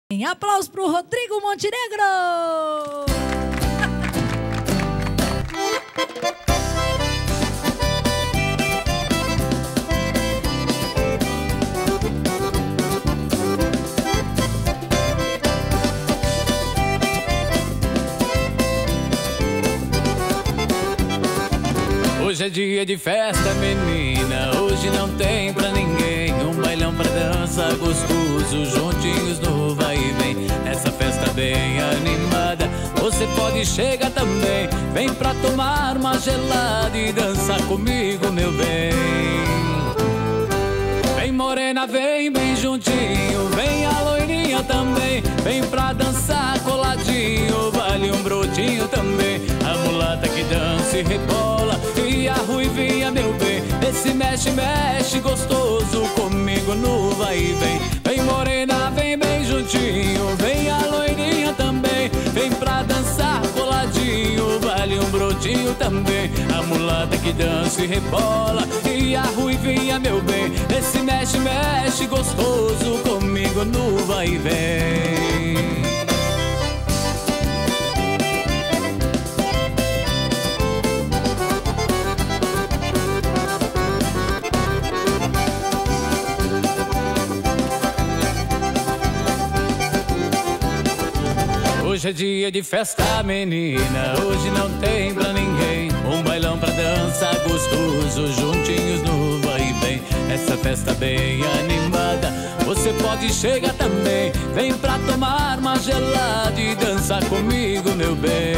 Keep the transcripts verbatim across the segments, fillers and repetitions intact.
Aplausos pro Rodrigo Montenegro! Hoje é dia de festa, menina, hoje não tem pra ninguém. Um bailão pra dança gostoso, juntinhos no vai e vem. Essa festa bem animada, você pode chegar também. Vem pra tomar uma gelada e dançar comigo, meu bem. Vem morena, vem bem juntinho, vem a loirinha também. Vem pra dançar coladinho, vale um brotinho também. A mulata que dança e rebola e a ruivinha, meu bem. Esse mexe, mexe gostoso comigo no vai e vem. Vem morena, vem bem juntinho, vem a loirinha também. Vem pra dançar coladinho, vale um brotinho também. A mulata que dança e rebola e a ruivinha, meu bem. Esse mexe, mexe gostoso comigo no vai e vem. Hoje é dia de festa, menina, hoje não tem pra ninguém. Um bailão pra dança gostoso, juntinhos no vai e vem. Essa festa bem animada, você pode chegar também. Vem pra tomar uma gelada e dançar comigo, meu bem.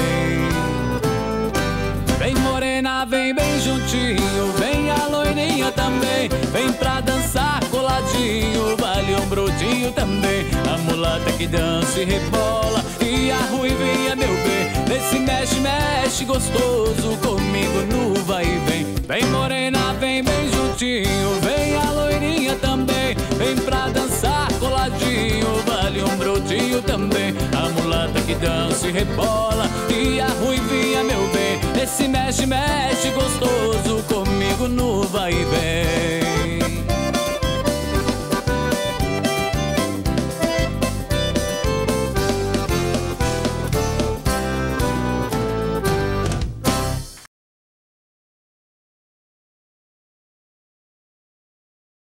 Vem morena, vem bem juntinho, vem a loirinha também. Vem pra dançar coladinho, vale um brotinho também. A mulata que dança e rebola e a ruivinha, meu bem. Nesse mexe, mexe gostoso comigo no vai e vem. Vem morena, vem bem juntinho, vem a loirinha também. Vem pra dançar coladinho, vale um brotinho também. A mulata que dança e rebola e a ruivinha, meu bem. Esse mexe, mexe